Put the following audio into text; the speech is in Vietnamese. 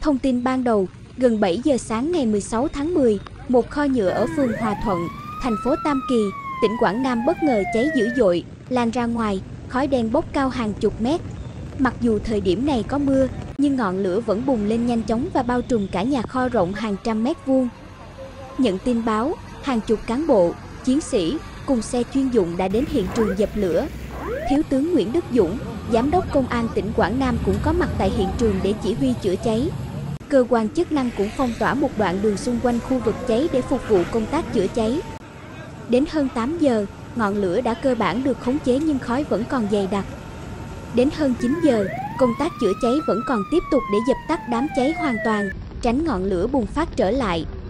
Thông tin ban đầu, gần 7 giờ sáng ngày 16 tháng 10, một kho nhựa ở phường Hòa Thuận, thành phố Tam Kỳ, tỉnh Quảng Nam bất ngờ cháy dữ dội, lan ra ngoài, khói đen bốc cao hàng chục mét. Mặc dù thời điểm này có mưa, nhưng ngọn lửa vẫn bùng lên nhanh chóng và bao trùm cả nhà kho rộng hàng trăm mét vuông. Nhận tin báo, hàng chục cán bộ, chiến sĩ cùng xe chuyên dụng đã đến hiện trường dập lửa. Thiếu tướng Nguyễn Đức Dũng, Giám đốc Công an tỉnh Quảng Nam cũng có mặt tại hiện trường để chỉ huy chữa cháy. Cơ quan chức năng cũng phong tỏa một đoạn đường xung quanh khu vực cháy để phục vụ công tác chữa cháy. Đến hơn 8 giờ, ngọn lửa đã cơ bản được khống chế nhưng khói vẫn còn dày đặc. Đến hơn 9 giờ, công tác chữa cháy vẫn còn tiếp tục để dập tắt đám cháy hoàn toàn, tránh ngọn lửa bùng phát trở lại.